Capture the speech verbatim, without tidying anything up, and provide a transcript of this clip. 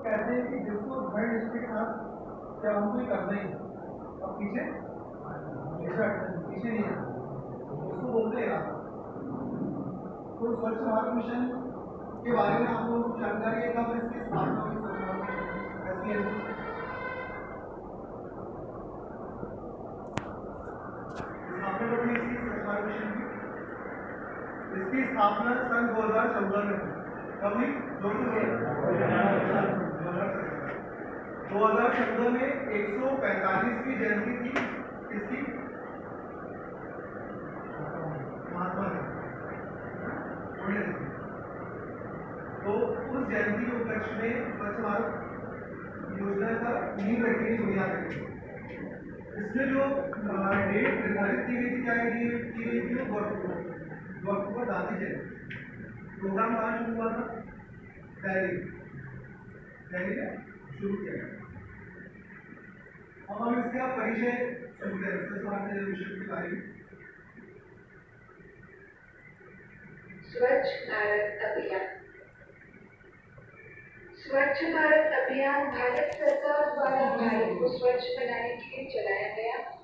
कहते हैं कि जिसको ब्रांड हिस्ट्री के साथ क्या हमको ही करना ही अब पीछे पीछे नहीं है उसको बोलते हैं। तो स्वच्छ भारत मिशन के बारे में आप लोगों को जानकारी है, कब इसकी स्थापना हुई स्वच्छ भारत मिशन? स्थापना कब हुई इसकी स्वच्छ भारत मिशन की? इसकी स्थापना सन दो हजार चौदह में हुई। कब हुई? दो हजार चौदह में एक सौ पैंतालीसवीं जयंती थी इसकी, महात्मा गांधी। तो उस जयंती के उपलक्ष्य में स्वच्छ भारत योजना का नींव रखने की बुनियाद रखी। इसमें जो डेट निर्धारित की गई थी, क्या की गई थी? दो अक्टूबर गांधी जयंती। प्रोग्राम कहाँ शुरू हुआ था? दिल्ली दिल्ली में शुरू किया गया। अब हम इसका परिचय सुनते हैं स्वच्छ भारत मिशन के बारे में। स्वच्छ भारत अभियान। स्वच्छ भारत अभियान भारत सरकार द्वारा भारत को स्वच्छ बनाने के लिए चलाया गया